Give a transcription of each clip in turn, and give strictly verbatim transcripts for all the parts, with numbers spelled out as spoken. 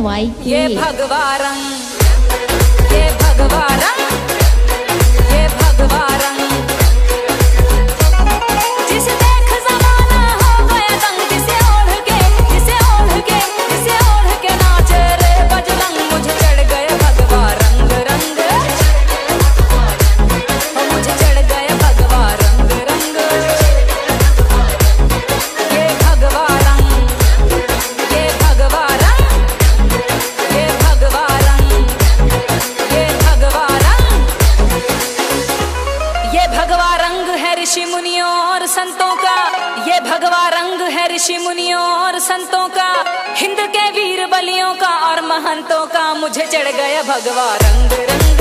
Why ये भगवा रंग, ये भगवा रंग, ये भगवा रंग, जिसे देख जमाना हो गया दंग, जिसे ओढ़ के, जिसे ओढ़ के, जिसे ओढ़ के नाचे रे बजरंग, मुझे चढ़ गए भगवा रंग रंग, ओ मुझे चढ़ गए भगवा रंग रंग, ये भगवा रंग, ये भगवा रंग, ये भगवा रंग, ये भगवा रंग, ये भगवा रंग है ऋषि मुनियों और संतों का, ये भगवा रंग है ऋषि मुनियों और संतों का, हिंद के वीर बलियों का और महंतों का, मुझे चढ़ गया भगवा रंग रंग,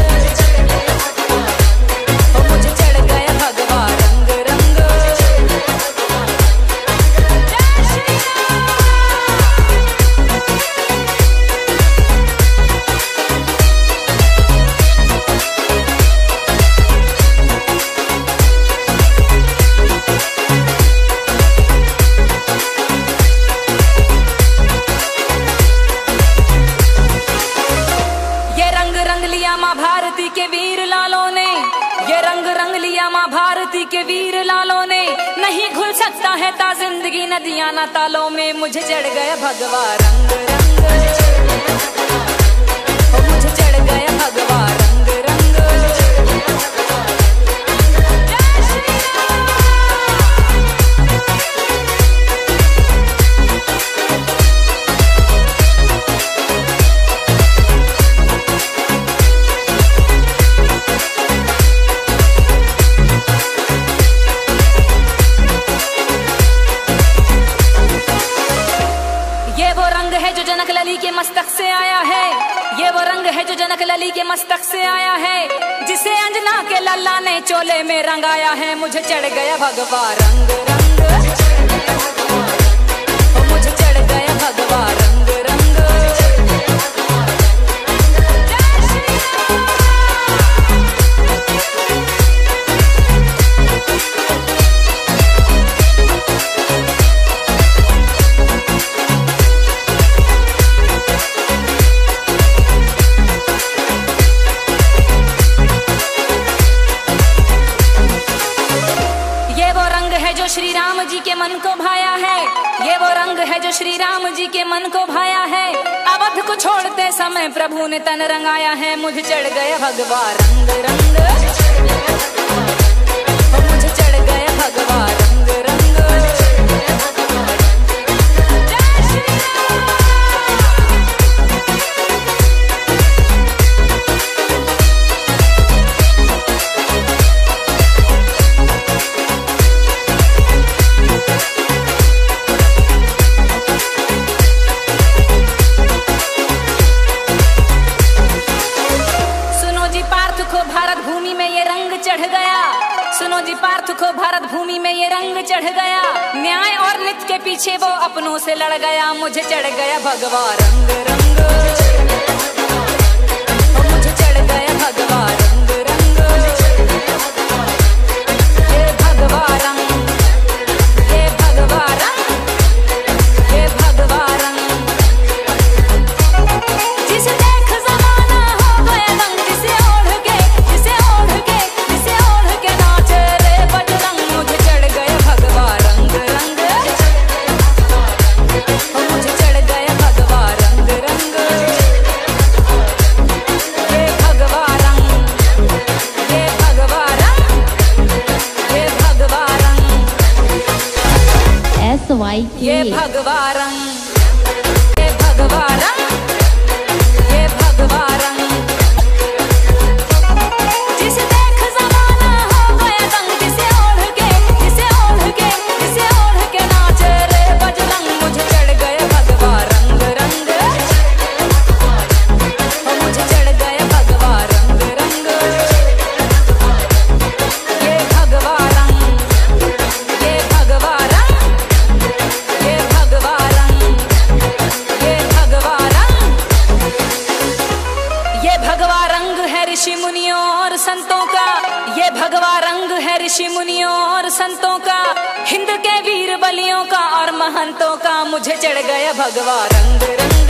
ओ मुझे चढ़ गया भगवा रंग रंग। जय श्री राम। ये रंग रंग लिया माँ भारती के वीर लालों ने, ये रंग रंग लिया माँ भारती के वीर लालों ने, नहीं घुल सकता है ता जिंदगी नदियां ना तालों में, मुझे चढ़ गया भगवा रंग रंग, ओ मुझे चढ़ गया भगवा रंग रंग। जय श्री राम। ये वो रंग है जो जनक लली के मस्तक से आया है, ये वो रंग है जो जनक लली के मस्तक से आया है, जिसे अंजना के लल्ला ने चोले में रंगाया है, मुझे चढ़ गया भगवा रंग रंग, ओ मुझे चढ़ गया भगवा रंग रंग। जय श्री राम। ये वो रंग है जो श्री राम जी के मन को भाया है, ये वो रंग है जो श्री राम जी के मन को भाया है, अवध को छोड़ते समय प्रभु ने तन रंगाया है, मुझे चढ़ गया भगवा रंग रंग, ओ मुझे चढ़ गया भगवा रंग रंग। जय श्री राम। सुनो जी पार्थ को भारत भूमि में ये रंग चढ़ गया, सुनो जी पार्थ को भारत भूमि में ये रंग चढ़ गया, न्याय और नित्य के पीछे वो अपनों से लड़ गया, मुझे चढ़ गया भगवा रंग रंग, ओ मुझे चढ़ गया भगवा रंग रंग। ये भगवा रंग, ये भगवा रंग, ये भगवा रंग, जिसे देख जमाना हो गया दंग, जिसे ओढ़ के, जिसे ओढ़ के, जिसे ओढ़ के नाचे रे बजरंग, मुझे चढ़ गया भगवा रंग रंग, ओ मुझे चढ़ गया भगवा रंग रंग। ये भगवा रंग, ये भगवा रंग, ये भगवा रंग, एस वाई ये भगवा रंग, ये भगवा रंग, ये भगवा रंग, जिसे देख जमाना हो गया दंग, जिसे ओढ़ के, जिसे ओढ़ के, जिसे ओढ़ के नाचे रे बजरंग, मुझे चढ़ गया भगवा रंग रंग, ओ मुझे चढ़ गया भगवा रंग रंग। ये भगवा रंग, ये भगवा रंग, ये भगवा रंग, ये भगवा रंग, ये भगवा रंग है ऋषि मुनियों और संतों का, ये भगवा रंग है ऋषि मुनियों और संतों का, हिंद के वीर बलियों का और महंतों का, मुझे चढ़ गया भगवा रंग रंग।